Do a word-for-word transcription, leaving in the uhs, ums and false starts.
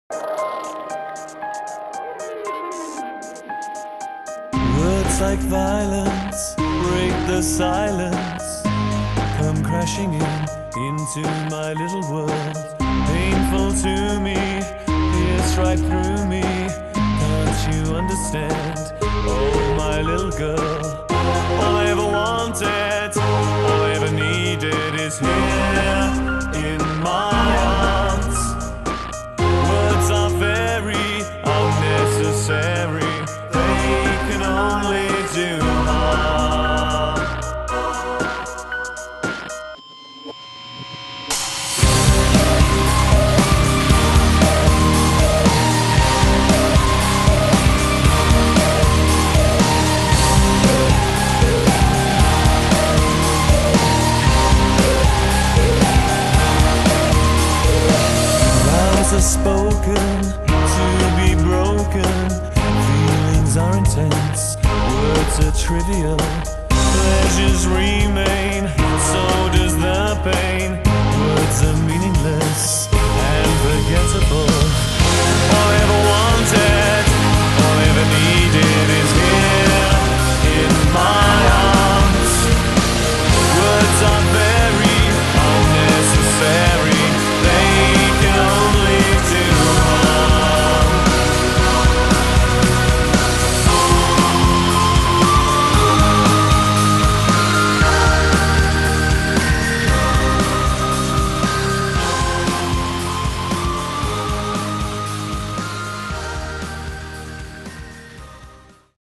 Words like violence break the silence, come crashing in into my little world. Painful to me, pierce right through me. Can't you understand? Oh, my little girl. All I ever wanted, all I ever needed is here in my arms. Words are very unnecessary, they can only do harm. Vows are spoken to be broken, feelings are intense, words are trivial, pleasures remain, so does the pain.